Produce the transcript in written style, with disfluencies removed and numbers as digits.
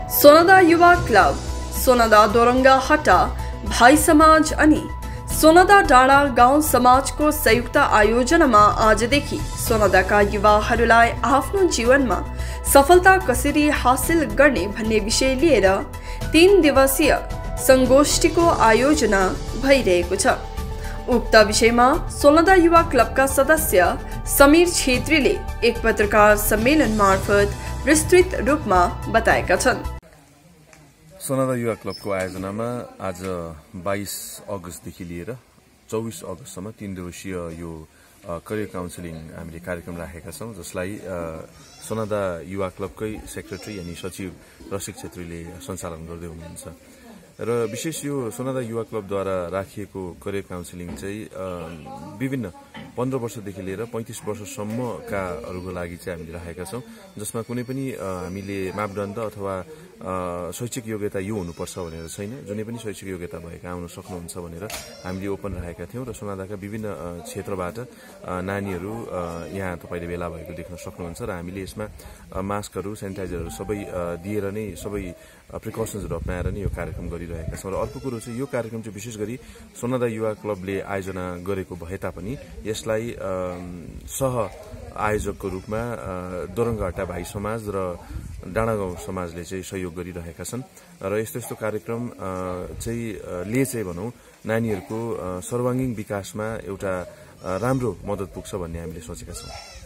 सोनादा युवा क्लब, सोनादा दोरंगा हट्टा भाई समाज अनि सोनादा डाँडा गाउँ समाजको संयुक्त आयोजनामा आजदेखि सोनादाका युवाहरूलाई आफ्नो जीवनमा सफलता कसरी हासिल गर्ने भन्ने विषय लिएर 3 दिवसीय संगोष्ठीको आयोजना भइरहेको छ। उक्त विषयमा सोनादा युवा क्लबका सदस्य समीर छेत्रीले एक पत्रकार सम्मेलन मार्फत विस्तृत रूपमा बताएका छन्। सोनादा युवा क्लबको आयोजनामा आज 22 अगस्तदेखि लिएर 24 अगस्तसम्म 3 दिवसीय यो करियर काउन्सिलिङ हामीले कार्यक्रम राखेका छौं, जसलाई सोनादा युवा क्लबकै सेक्रेटरी यानी सचिव रसिक छेत्रीले सञ्चालन गर्दै हुनुहुन्छ। र विशेष यो सोनादा युवा क्लबद्वारा राखिएको करियर काउन्सिलिङ चाहिँ विभिन्न 15 वर्षदेखि लिएर 35 वर्षसम्मकाहरूको लागि चाहिँ हामीले राखेका छौं, जसमा कुनै पनि हामीले मापदण्ड अथवा शैक्षिक योग्यता यो हुनुपर्छ भनेर छैन। जुनै पनि शैक्षिक योग्यता भएका आउन सक्नुहुन्छ भनेर हामीले ओपन राखेका थियौं र सोनादाका विभिन्न क्षेत्रबाट नानीहरू यहाँ तपाईले भेला भएको देख्न सक्नुहुन्छ र हामीले यसमा मास्कहरू, सेनिटाइजरहरू सबै दिएर नै सबै प्रिकसन्सहरू अपनाएर नै यो कार्यक्रम गरिरहेका छौं। र अर्को कुरो चाहिँ यो कार्यक्रम चाहिँ विशेष गरी सोनादा युवा क्लबले आयोजना गरेको भए तापनि यसलाई सह आयोजकको रूपमा दोरङ्गाहट्टा भाइ समाज र डाँडागाउँ समाजले चाहिँ सहयोग गरिरहेका छन् र यस्तो कार्यक्रम चाहिँ भनौं नानीहरूको सर्वाङ्गीण विकासमा एउटा राम्रो मद्दत पुग्छ भन्ने हामीले सोचेका छौं।